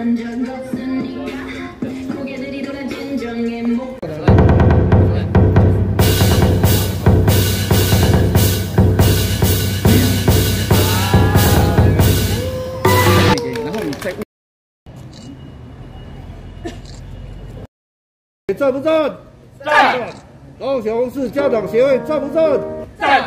赞不赞？赞！高雄市家长协会赞不赞？赞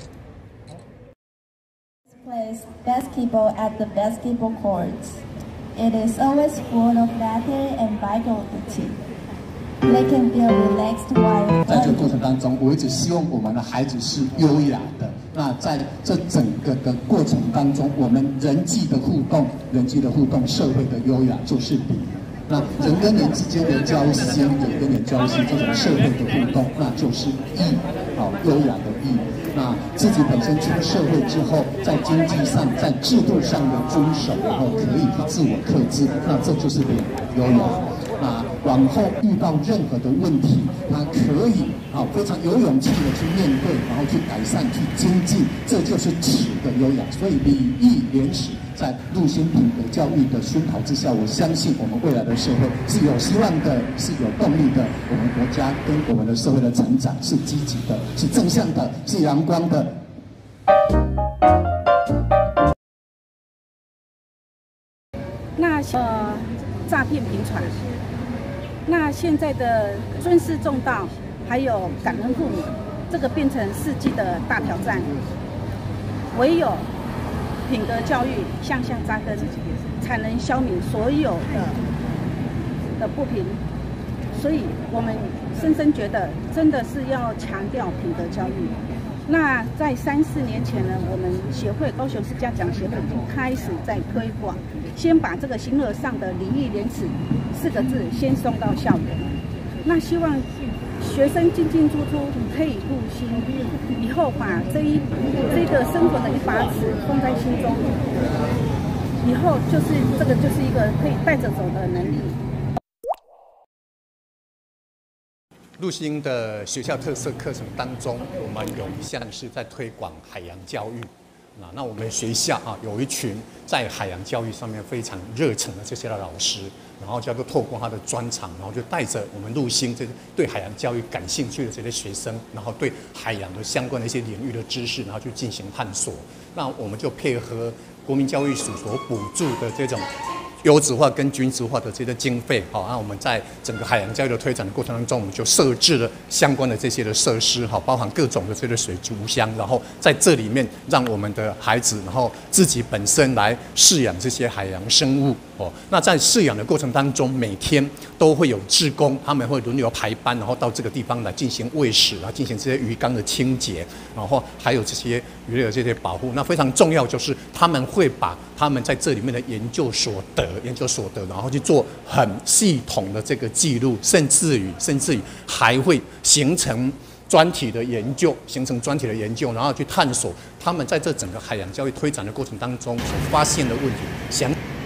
！Plays basketball at the basketball courts. It is always full of laughter and vitality. They can feel relaxed while 在这个过程当中，我一直希望我们的孩子是优雅的。那在这整个的过程当中，我们人际的互动，社会的优雅就是礼。 那人跟人之间的交心，人跟人交心，这种社会的互动，那就是义，优雅的义。那自己本身出社会之后，在经济上、在制度上的遵守，然后可以去自我克制，那这就是优雅。那往后遇到任何的问题，他可以非常有勇气的去面对，然后去改善、去精进，这就是耻的优雅。所以礼义廉耻。 在陆星品格教育的熏陶之下，我相信我们未来的社会是有希望的，是有动力的。我们国家跟我们的社会的成长是积极的，是正向的，是阳光的。 那诈骗频传，那现在的尊师重道，还有感恩父母，这个变成世纪的大挑战。唯有 品格教育向下扎根，才能消弭所有的不平。所以，我们深深觉得，真的是要强调品德教育。那在3、4年前呢，我们高雄市家长协会已经开始在推广，先把这个形而上的礼义廉耻4个字先送到校园。那希望学生进进出出可以入心，以后把这个生活的一把尺放在心中，以后就是一个可以带着走的能力。 陆星的学校特色课程当中，我们有一项是在推广海洋教育。那我们学校有一群在海洋教育上面非常热忱的这些老师。 然后叫做透过他的专长，然后就带着我们陆星这对海洋教育感兴趣的这些学生，然后对海洋的相关的一些领域的知识，然后去进行探索。那我们就配合国民教育署所补助的这种优质化跟均质化的这些经费，那我们在整个海洋教育的推展的过程当中，我们就设置了相关的这些的设施，包含各种的这个水族箱，然后在这里面让我们的孩子，然后自己本身来饲养这些海洋生物。 那在饲养的过程当中，每天都会有志工，他们会轮流排班，然后到这个地方来进行喂食，然后进行这些鱼缸的清洁，然后还有这些鱼类的这些保护。那非常重要就是他们会把他们在这里面的研究所得，然后去做很系统的这个记录，甚至于还会形成专题的研究，然后去探索他们在这整个海洋教育推展的过程当中所发现的问题。